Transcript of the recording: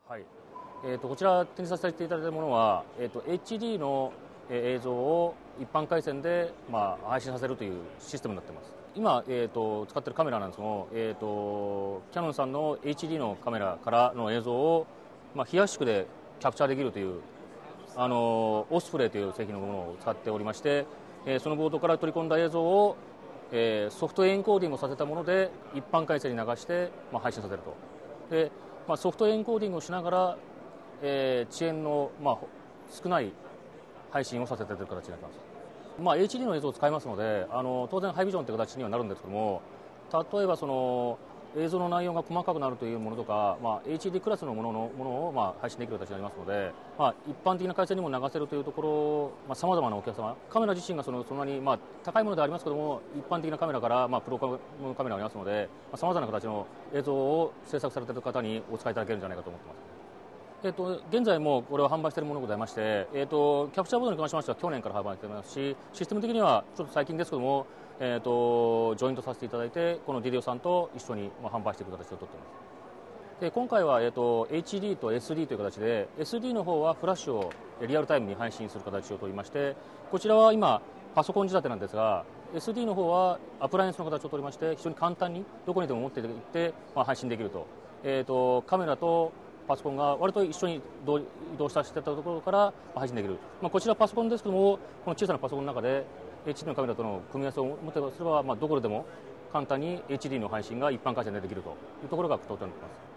はい。こちら展示させていただいたものは、HD の映像を一般回線で、配信させるというシステムになっています。今、使っているカメラなんですけども、キヤノンさんの HD のカメラからの映像を、非圧縮でキャプチャーできるという、オスプレイという製品のものを使っておりまして、そのボードから取り込んだ映像を、ソフトエンコーディングをさせたもので一般回線に流して、配信させると。で、ソフトエンコーディングをしながら、遅延の、少ない配信をさせている形になっています。HD の映像を使いますので、当然ハイビジョンという形にはなるんですけども、例えばその映像の内容が細かくなるというものとか、HD クラスのものを配信できる形になりますので、一般的な回線にも流せるというところ、さまざまなお客様、カメラ自身がそんなに、高いものではありますけども、一般的なカメラから、プロカメラがありますので、さまざまな形の映像を制作されている方にお使いいただけるんじゃないかと思っています。現在もこれを販売しているものがございまして、キャプチャーボードに関しましては去年から販売していますし、システム的にはちょっと最近ですけども、ジョイントさせていただいて、このディデオさんと一緒に販売していく形をとっています。で今回は、HD と SD という形で、SD の方はフラッシュをリアルタイムに配信する形をとりまして、こちらは今パソコン仕立てなんですが、SD の方はアプライアンスの形をとりまして、非常に簡単にどこにでも持っていって、配信できると。カメラとパソコンが割と一緒に移動させていたところから配信できる。こちらパソコンですけども、この小さなパソコンの中で HD のカメラとの組み合わせを持てばすれば、どこでも簡単に HD の配信が一般回線でできるというところが当店になっています。